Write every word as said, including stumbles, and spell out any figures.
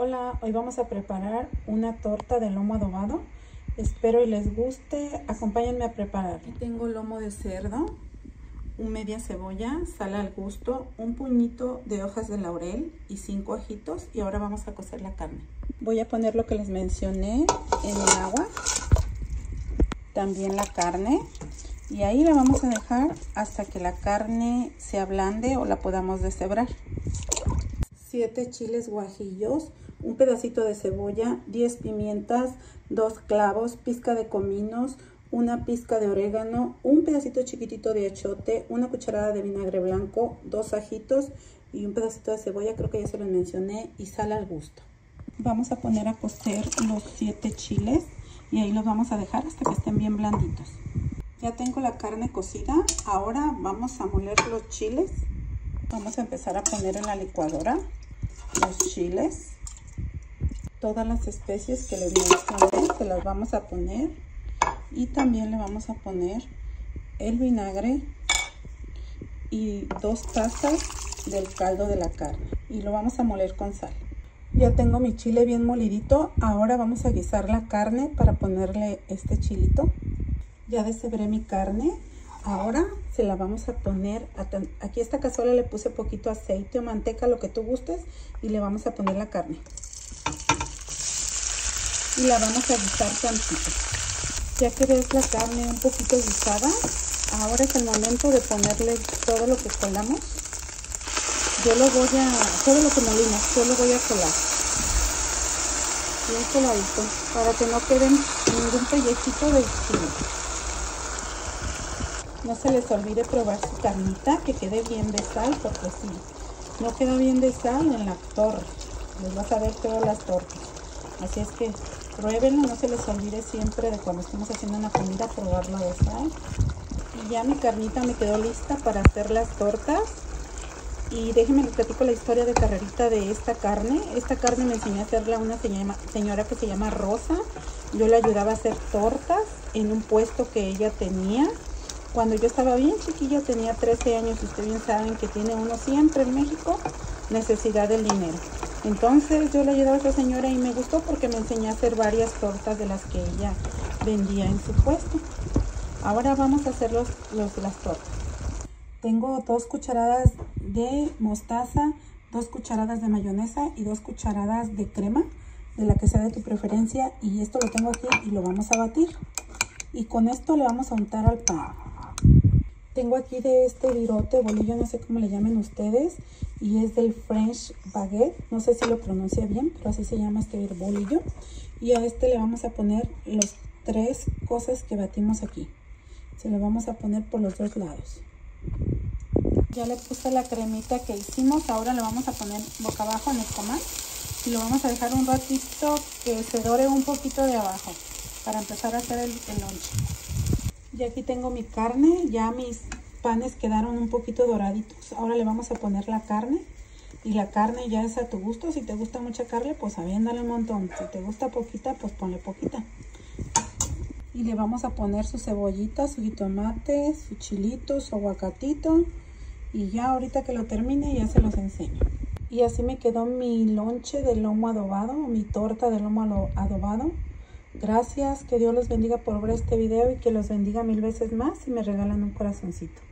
Hola, hoy vamos a preparar una torta de lomo adobado. Espero y les guste. Acompáñenme a preparar. Aquí tengo lomo de cerdo, un media cebolla, sal al gusto, un puñito de hojas de laurel y cinco ajitos. Y ahora vamos a cocer la carne. Voy a poner lo que les mencioné en el agua, también la carne. Y ahí la vamos a dejar hasta que la carne se ablande o la podamos deshebrar. siete chiles guajillos, un pedacito de cebolla, diez pimientas, dos clavos, pizca de cominos, una pizca de orégano, un pedacito chiquitito de achiote, una cucharada de vinagre blanco, dos ajitos y un pedacito de cebolla, creo que ya se los mencioné, y sal al gusto. Vamos a poner a cocer los siete chiles y ahí los vamos a dejar hasta que estén bien blanditos. Ya tengo la carne cocida, ahora vamos a moler los chiles. Vamos a empezar a poner en la licuadora los chiles, todas las especies que les mencioné, se las vamos a poner, y también le vamos a poner el vinagre y dos tazas del caldo de la carne y lo vamos a moler con sal. Ya tengo mi chile bien molidito, ahora vamos a guisar la carne para ponerle este chilito. Ya deshebré mi carne. Ahora se la vamos a poner, a aquí a esta cazuela le puse poquito aceite o manteca, lo que tú gustes, y le vamos a poner la carne. Y la vamos a guisar tantito. Ya que ves la carne un poquito guisada, ahora es el momento de ponerle todo lo que colamos. Yo lo voy a, todo lo que molimos, yo lo voy a colar. Bien coladito, para que no quede ningún pellejito del chile. No se les olvide probar su carnita, que quede bien de sal, porque si no queda bien de sal, en la torre les va a saber todas las tortas. Así es que pruébenlo, no se les olvide siempre de cuando estemos haciendo una comida probarlo de sal. Y ya mi carnita me quedó lista para hacer las tortas. Y déjenme les platico la historia de carrerita de esta carne. Esta carne me enseñó a hacerla una señora que se llama Rosa. Yo le ayudaba a hacer tortas en un puesto que ella tenía. Cuando yo estaba bien chiquilla, tenía trece años, y ustedes bien saben que tiene uno siempre en México necesidad del dinero. Entonces yo le ayudaba a esa señora y me gustó porque me enseñó a hacer varias tortas de las que ella vendía en su puesto. Ahora vamos a hacer los, los, las tortas. Tengo dos cucharadas de mostaza, dos cucharadas de mayonesa y dos cucharadas de crema, de la que sea de tu preferencia. Y esto lo tengo aquí y lo vamos a batir. Y con esto le vamos a untar al pan. Tengo aquí de este virote, bolillo, no sé cómo le llamen ustedes, y es del French Baguette, no sé si lo pronuncia bien, pero así se llama este bolillo. Y a este le vamos a poner las tres cosas que batimos aquí. Se lo vamos a poner por los dos lados. Ya le puse la cremita que hicimos, ahora le vamos a poner boca abajo en el comal y lo vamos a dejar un ratito que se dore un poquito de abajo para empezar a hacer el, el lonche. Y aquí tengo mi carne, ya mis panes quedaron un poquito doraditos. Ahora le vamos a poner la carne, y la carne ya es a tu gusto. Si te gusta mucha carne, pues aviéndale un montón. Si te gusta poquita, pues ponle poquita. Y le vamos a poner su cebollita, su jitomate, su chilito, su aguacatito. Y ya ahorita que lo termine ya se los enseño. Y así me quedó mi lonche de lomo adobado, mi torta de lomo adobado. Gracias, que Dios los bendiga por ver este video y que los bendiga mil veces más si me regalan un corazoncito.